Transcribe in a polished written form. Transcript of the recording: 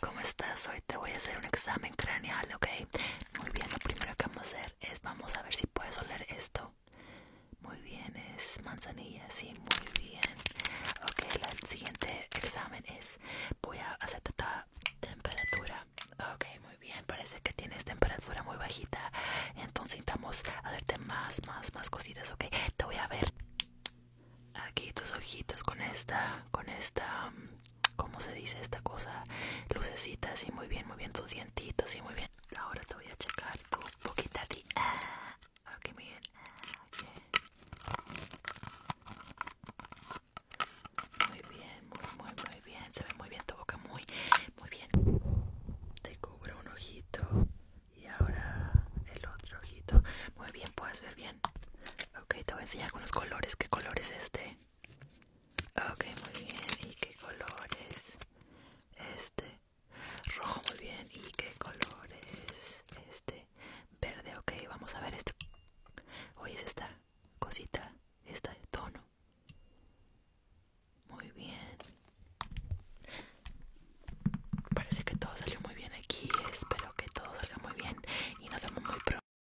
¿cómo estás? Hoy te voy a hacer un examen craneal, ¿ok? Muy bien, lo primero que vamos a hacer es vamos a ver si puedes oler esto. Muy bien, es manzanilla, sí, muy bien. Ok, el siguiente examen es voy a hacerte la temperatura. Ok, muy bien, parece que tienes temperatura muy bajita. Entonces intentamos hacerte más cositas, ok. Te voy a ver aquí tus ojitos con esta, ¿cómo se dice esta cosa? Lucecitas, sí, muy bien, tus dientitos, sí, muy bien. Ahora te voy a checar tu boquita de... ok, muy bien. Muy bien, muy bien. Se ve muy bien tu boca, muy bien. Te cubro un ojito y ahora el otro ojito. Muy bien, puedes ver bien. Ok, te voy a enseñar algunos colores. ¿Qué color es este?